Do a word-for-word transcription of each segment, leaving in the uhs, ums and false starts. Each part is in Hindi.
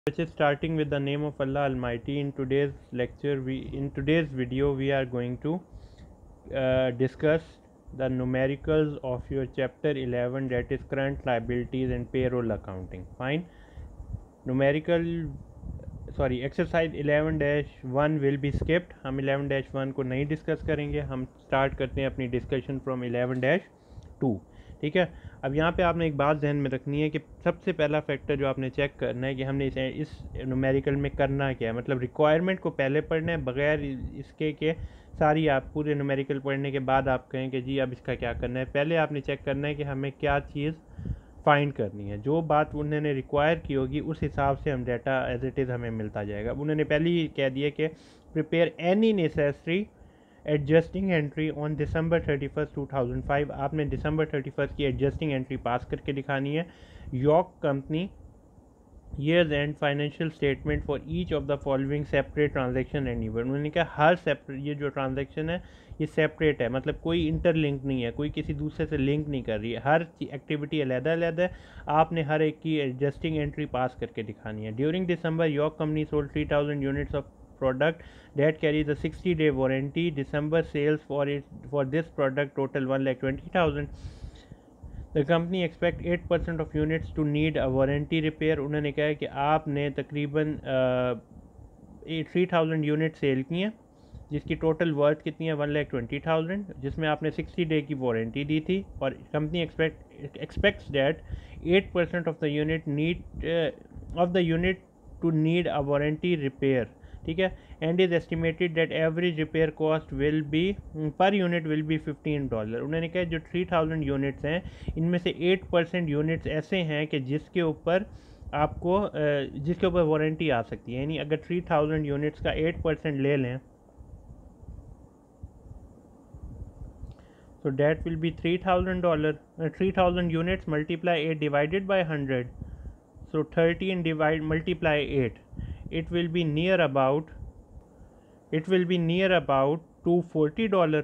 Which is starting with the name of Allah Almighty. In today's lecture, we in today's video we are going to uh, discuss the numericals of your chapter eleven, that is current liabilities and payroll accounting. Fine. Numerical sorry exercise eleven dash one will be skipped. हम इलेवन डैश वन को नहीं डिस्कस करेंगे. हम स्टार्ट करते हैं अपनी discussion from eleven dash two. ठीक है. अब यहाँ पे आपने एक बात ध्यान में रखनी है कि सबसे पहला फैक्टर जो आपने चेक करना है कि हमने इसे इस न्यूमेरिकल में करना क्या है. मतलब रिक्वायरमेंट को पहले पढ़ना है बगैर इसके के सारी आप पूरे न्यूमेरिकल पढ़ने के बाद आप कहें कि जी अब इसका क्या करना है. पहले आपने चेक करना है कि हमें क्या चीज़ फाइंड करनी है. जो बात उन्होंने रिक्वायर की होगी उस हिसाब से हम डाटा एज इट इज़ हमें मिलता जाएगा. उन्होंने पहले ही कह दिया कि prepare any necessary adjusting entry on December thirty first two thousand five. आपने दिसंबर थर्टी फर्स्ट की एडजस्टिंग एंट्री पास करके दिखानी है. York company years end financial statement for each of the following separate transaction and event. उन्होंने कहा हर सेपरेट ये जो ट्रांजेक्शन है ये सेपरेट है, मतलब कोई इंटरलिंक नहीं है, कोई किसी दूसरे से लिंक नहीं कर रही है. हर एक्टिविटी अलहदा अलहदा है. आपने हर एक की एडजस्टिंग एंट्री पास करके दिखानी है. During December York company sold three thousand units of product that carries a sixty day warranty. December sales for it for this product total one lakh twenty thousand. The company expect eight percent of units to need a warranty repair. उन्होंने कहा है कि आपने तकरीबन थ्री थाउजेंड यूनिट सेल की हैं जिसकी टोटल वर्थ कितनी है वन लैख ट्वेंटी थाउजेंड, जिसमें आपने सिक्सटी डे की वारंटी दी थी. और company expect expects that eight percent of the unit need of the unit to need a warranty repair. ठीक है. And is estimated that average repair cost will be per unit will be fifteen dollar. उन्होंने कहा जो थ्री थाउजेंड यूनिट्स हैं इनमें से एट परसेंट यूनिट्स ऐसे हैं कि जिसके ऊपर आपको जिसके ऊपर वारंटी आ सकती है. यानी अगर थ्री थाउजेंड यूनिट्स का एट परसेंट ले लें so that will be three thousand dollar uh, three thousand units multiply eight divided by one hundred, so thirteen divide multiply eight, it will be near about it will be near about two hundred forty dollar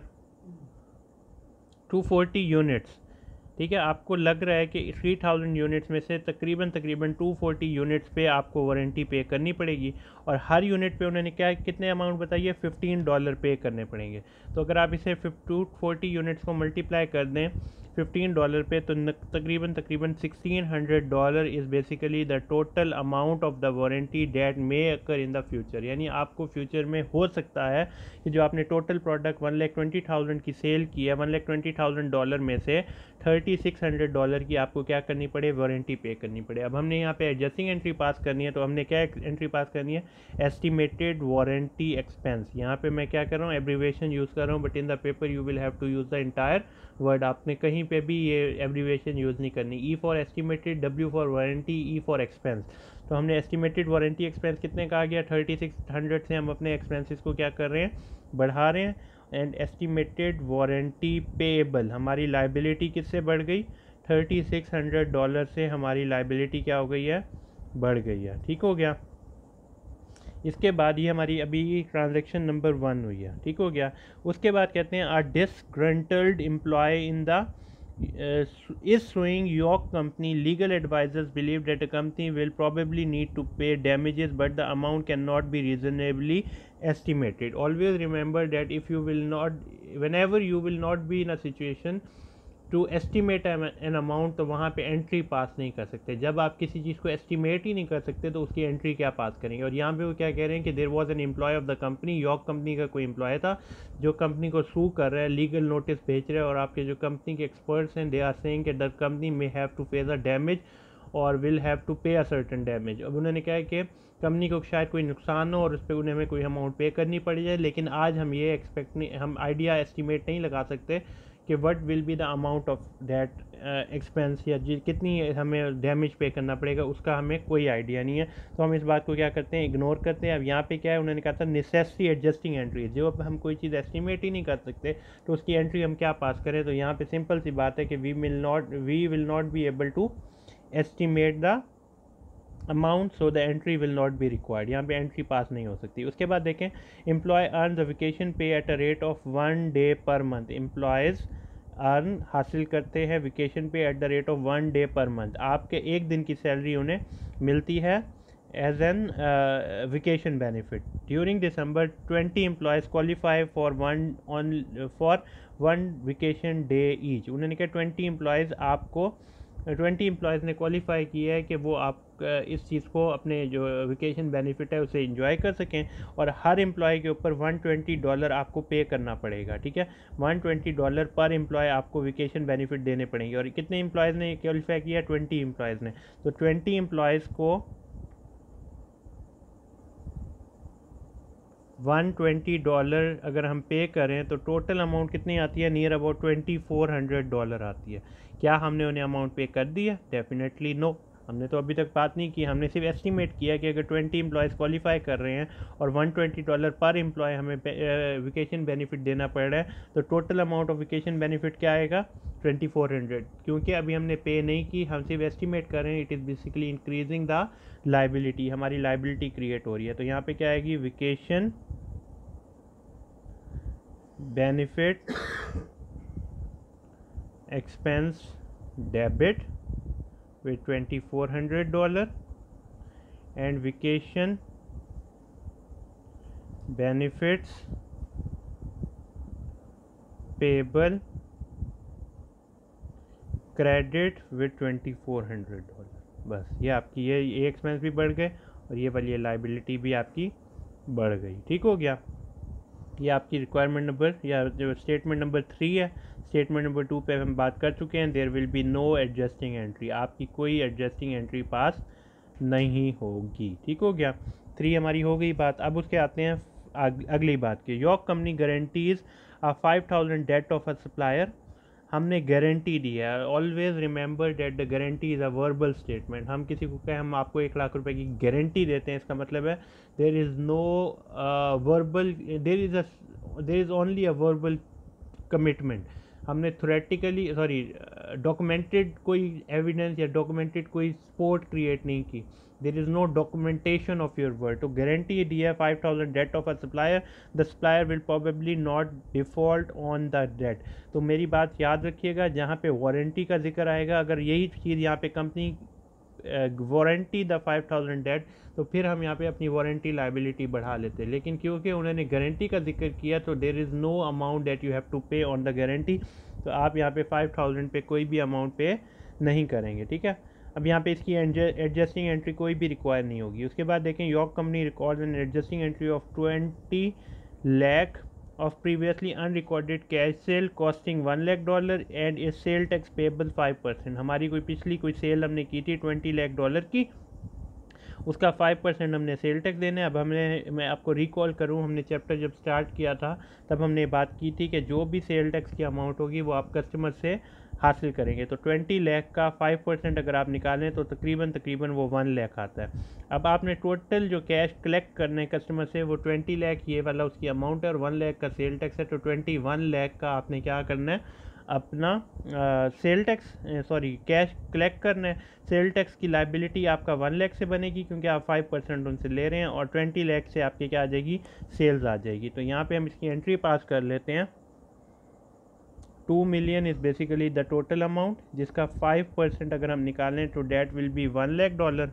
two hundred forty units. ठीक है. आपको लग रहा है कि थ्री थाउजेंड यूनिट्स में से तकरीबन तकरीबन टू फोर्टी यूनिट्स पे आपको वारंटी पे करनी पड़ेगी. और हर यूनिट पे उन्होंने क्या कितने अमाउंट बताइए फिफ्टीन डॉलर पे करने पड़ेंगे. तो अगर आप इसे टू फोर्टी यूनिट्स को मल्टीप्लाई कर दें फिफ्टीन डॉलर पे तो तकरीबन तकरीबन sixteen hundred dollar is basically the total amount of the warranty that may occur in the future. यानी आपको फ्यूचर में हो सकता है कि जो आपने total product one lakh twenty thousand की सेल की है one lakh twenty thousand dollar में से थर्टी सिक्स हंड्रेड डॉलर की आपको क्या करनी पड़े वारंटी पे करनी पड़े. अब हमने यहाँ पे एडजस्टिंग एंट्री पास करनी है तो हमने क्या एंट्री पास करनी है एस्टिमेटेड वारंटी एक्सपेंस. यहाँ पे मैं क्या कर रहा हूँ एब्रीवेशन यूज़ कर रहा हूँ but in the paper you will have to use the entire word. आपने कहीं पे भी ये एब्रीवेशन यूज़ नहीं करनी. E for estimated, W for warranty, E for expense. तो हमने एस्टिमेटेड वारंटी एक्सपेंस कितने का आ गया थर्टी सिक्स हंड्रेड से हम अपने एक्सपेंसेस को क्या कर रहे हैं बढ़ा रहे हैं. एंड एस्टिमेटेड वारंटी पेएबल हमारी लाइबिलिटी किससे बढ़ गई थर्टी सिक्स हंड्रेड डॉलर से हमारी लाइबिलिटी क्या हो गई है बढ़ गई है. ठीक हो गया. इसके बाद ये हमारी अभी ट्रांजैक्शन नंबर वन हुई है. ठीक हो गया. उसके बाद कहते हैं are disgruntled employee in the is suing York company. Legal advisors believe that the company will probably need to pay damages but the amount cannot be reasonably estimated. Always remember that if you will not whenever you will not be in a situation to estimate an amount तो वहाँ पे एंट्री पास नहीं कर सकते. जब आप किसी चीज़ को एस्टिमेट ही नहीं कर सकते तो उसकी एंट्री क्या पास करेंगे. और यहाँ पे वो क्या कह रहे हैं कि there was an employee of the company. York company का कोई एम्प्लॉय था जो कंपनी को सू कर रहा है, लीगल नोटिस भेज रहा है और आपके जो कंपनी के एक्सपर्ट्स हैं दे आर सेइंग कि the company may have to pay the damage और will have to pay a certain damage. अब उन्होंने कहा है कि कंपनी को शायद कोई नुकसान हो और उस पर उन्हें हमें कोई अमाउंट पे करनी पड़ जाए. लेकिन आज हम ये एक्सपेक्ट नहीं हम आइडिया एस्टिमेट नहीं लगा सकते कि what will be the amount of that expense या जी कितनी हमें डैमेज पे करना पड़ेगा उसका हमें कोई आइडिया नहीं है. तो हम इस बात को क्या करते हैं इग्नोर करते हैं. अब यहाँ पे क्या है उन्होंने कहा था नेसेसरी एडजस्टिंग एंट्री. जो अब हम कोई चीज़ एस्टिमेट ही नहीं कर सकते तो उसकी एंट्री हम क्या पास करें. तो यहाँ पे सिंपल सी बात है कि we will not we will not be able to estimate the amount so the entry will not be required. यहाँ पे एंट्री पास नहीं हो सकती. उसके बाद देखें employee earn the vacation pay at a rate of one day per month. Employees earn हासिल करते हैं vacation pay at the rate of one day per month. आपके एक दिन की सैलरी उन्हें मिलती है as an uh, vacation benefit. During December, twenty employees qualify for one on for one vacation day each. उन्होंने कहा ट्वेंटी एम्प्लॉयज़ आपको ट्वेंटी एम्प्लॉयज़ ने क्वालिफाई किया है कि वो आप इस चीज़ को अपने जो वेकेशन बेनिफिट है उसे इंजॉय कर सकें, और हर एम्प्लॉय के ऊपर वन ट्वेंटी डॉलर आपको पे करना पड़ेगा। ठीक है, one twenty dollar per employee आपको वेकेशन बेनिफिट देने पड़ेंगे। और कितने एम्प्लॉयज़ ने क्वालिफाई किया? ट्वेंटी एम्प्लॉयज़ ने। तो ट्वेंटी एम्प्लॉयज़ को वन ट्वेंटी डॉलर अगर हम पे करें तो टोटल अमाउंट कितनी आती है? Near about twenty four hundred dollar आती है। क्या हमने उन्हें अमाउंट पे कर दी है? डेफिनेटली नो, हमने तो अभी तक बात नहीं की। हमने सिर्फ एस्टिमेट किया कि अगर ट्वेंटी एम्प्लॉयज़ क्वालिफाई कर रहे हैं और one twenty dollar per employee हमें वेकेशन बेनिफिट देना पड़ रहा है, तो total amount of vacation benefit क्या आएगा? Twenty four hundred. क्योंकि अभी हमने पे नहीं की, हम सिर्फ एस्टिमेट कर रहे हैं, it is basically increasing the liability, हमारी लाइबिलिटी क्रिएट हो रही है। तो यहाँ पे क्या आएगी? Vacation benefit expense debit with twenty-four hundred dollar and vacation benefits payable credit with twenty-four hundred dollar। बस ये आपकी ये ये एक्सपेंस भी बढ़ गए और ये वाली लाइबिलिटी भी आपकी बढ़ गई। ठीक हो गया, ये आपकी रिक्वायरमेंट नंबर या जो स्टेटमेंट नंबर थ्री है। स्टेटमेंट नंबर टू पे हम बात कर चुके हैं। There will be no adjusting entry, आपकी कोई एडजस्टिंग एंट्री पास नहीं होगी। ठीक हो गया, थ्री हमारी हो गई बात। अब उसके आते हैं अगली बात की। Your company guarantees a five thousand debt of a supplier. हमने गारंटी दी है। Always remember that the guarantee is a verbal statement. हम किसी को कहें हम आपको एक लाख रुपए की गारंटी देते हैं, इसका मतलब है there is no verbal, there is a there is only a verbal commitment. हमने थ्योरेटिकली सॉरी डॉक्यूमेंटेड कोई एविडेंस या डॉक्यूमेंटेड कोई सपोर्ट क्रिएट नहीं की। There is no documentation of your word. तो गारंटी दी है five thousand debt of a supplier, the supplier will probably not default on the debt. तो मेरी बात याद रखिएगा, जहाँ पे वारंटी का जिक्र आएगा, अगर यही चीज़ यहाँ पे company warranty the five thousand debt, तो फिर हम यहाँ पे अपनी वारंटी लाइबिलिटी बढ़ा लेते हैं। लेकिन क्योंकि उन्होंने गारंटी का जिक्र किया तो there is no amount that you have to pay on the guarantee. तो आप यहाँ पे फाइव थाउजेंड पे कोई भी अमाउंट पे नहीं करेंगे। ठीक है, अब यहाँ पे इसकी एडजस्टिंग एंट्री कोई भी रिक्वायर नहीं होगी। उसके बाद देखें, your company record an adjusting entry of twenty lakh of previously unrecorded cash sale costing one lakh dollar and a sale tax payable five percent. हमारी कोई पिछली कोई सेल हमने की थी ट्वेंटी लाख डॉलर की, उसका फाइव परसेंट हमने सेल टैक्स देना है। अब हमने, मैं आपको रिकॉल करूं, हमने चैप्टर जब स्टार्ट किया था तब हमने बात की थी कि जो भी सेल टैक्स की अमाउंट होगी वो आप कस्टमर से हासिल करेंगे। तो ट्वेंटी लाख का फाइव परसेंट अगर आप निकालें तो तकरीबन तकरीबन वो वन लाख आता है। अब आपने टोटल जो कैश कलेक्ट करने कस्टमर से वो ट्वेंटी लाख ये वाला उसकी अमाउंट है और वन लाख का सेल टैक्स है। तो ट्वेंटी वन लाख का आपने क्या करना है? अपना sale tax sorry cash collect करना है। सेल टैक्स की लाइबिलिटी आपका वन लाख से बनेगी क्योंकि आप फाइव परसेंट उनसे ले रहे हैं, और ट्वेंटी लाख से आपके क्या आ जाएगी? सेल्स आ जाएगी। तो यहाँ पे हम इसकी एंट्री पास कर लेते हैं। Two million is basically the total amount, जिसका फाइव परसेंट अगर हम निकालें तो that will be one lakh dollar.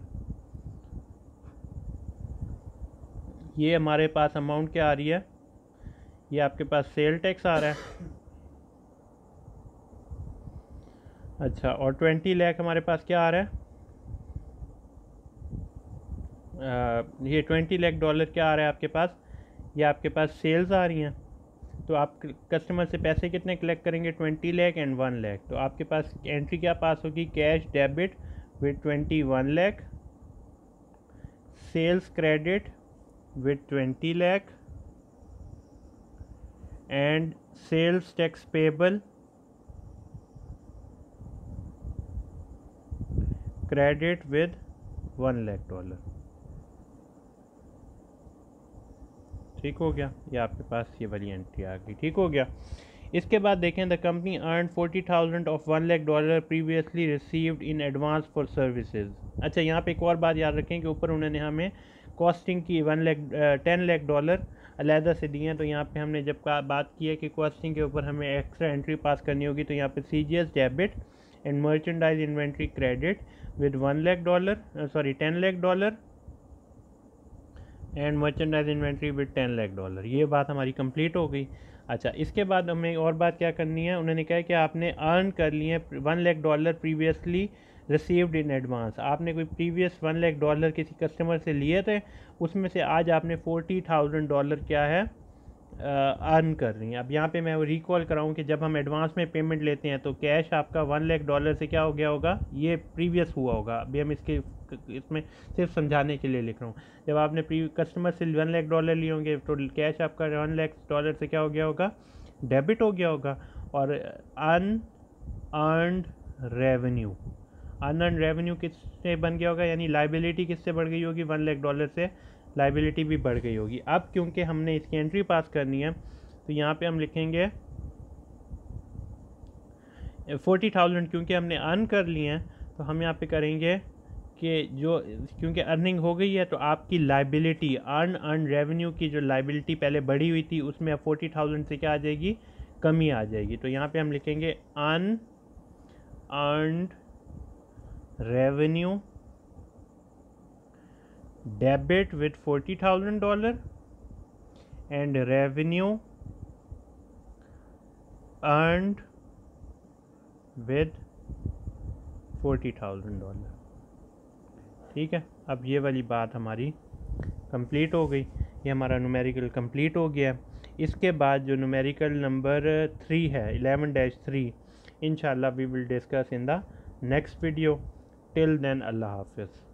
ये हमारे पास अमाउंट क्या आ रही है? ये आपके पास सेल टैक्स आ रहा है। अच्छा, और ट्वेंटी लाख हमारे पास क्या आ रहा है? आ, ये ट्वेंटी लाख डॉलर क्या आ रहा है आपके पास? ये आपके पास सेल्स आ रही हैं। तो आप कस्टमर से पैसे कितने कलेक्ट करेंगे? Twenty lakh and one lakh. तो आपके पास एंट्री क्या पास होगी? Cash debit with twenty one lakh, sales credit with twenty lakh and sales tax payable credit with one lakh dollar. ठीक हो गया, ये आपके पास ये वाली एंट्री आ गई। ठीक हो गया। इसके बाद देखें, the company earn forty thousand of one lakh dollar previously received in advance for services. अच्छा, यहाँ पे एक और बात याद रखें कि ऊपर उन्होंने हमें कॉस्टिंग की one lakh ten lakh dollar अलहदा से दिए हैं। तो यहाँ पे हमने जब का बात की है कि कॉस्टिंग के ऊपर हमें एक्स्ट्रा एंट्री पास करनी होगी, तो यहाँ पे C G S debit and merchandise inventory credit with one lakh dollar sorry ten lakh dollar and merchandise inventory with ten lakh dollar. ये बात हमारी कंप्लीट हो गई। अच्छा, इसके बाद हमें और बात क्या करनी है, उन्होंने कहा कि आपने अर्न कर लिए one lakh dollar previously received in advance. आपने कोई प्रीवियस वन लाख डॉलर किसी कस्टमर से लिए थे, उसमें से आज आपने फोर्टी थाउजेंड डॉलर क्या है अर्न कर रही हैं। अब यहाँ पे मैं रिकॉल कराऊँ कि जब हम एडवांस में पेमेंट लेते हैं तो कैश आपका वन लाख डॉलर से क्या हो गया होगा, ये प्रीवियस हुआ होगा। अभी हम इसके इसमें सिर्फ समझाने के लिए लिख रहा हूँ। जब आपने कस्टमर से वन लाख डॉलर लिए होंगे तो कैश आपका वन लाख डॉलर से क्या हो गया होगा, डेबिट हो गया होगा। और unearned revenue, unearned revenue किससे बन गया होगा, यानी लाइबिलिटी किससे बढ़ गई होगी, वन लाख डॉलर से लाइबिलिटी भी बढ़ गई होगी। अब क्योंकि हमने इसकी एंट्री पास करनी है तो यहाँ पे हम लिखेंगे फोर्टी थाउजेंड, क्योंकि हमने अर्न कर लिए हैं तो हम यहाँ पे करेंगे कि जो, क्योंकि अर्निंग हो गई है तो आपकी लाइबिलिटी, अर्न अर्न रेवेन्यू की जो लाइबिलिटी पहले बढ़ी हुई थी उसमें अब फोर्टी थाउजेंड से क्या आ जाएगी, कमी आ जाएगी। तो यहाँ पे हम लिखेंगे unearned revenue debit with forty thousand dollar and revenue earned with forty thousand dollar। ठीक है, अब ये वाली बात हमारी कंप्लीट हो गई, ये हमारा न्यूमेरिकल कंप्लीट हो गया। इसके बाद जो न्यूमेरिकल नंबर थ्री है, इलेवन डैश थ्री, इंशाल्लाह we will discuss in the next video. Till then अल्लाह हाफिज़।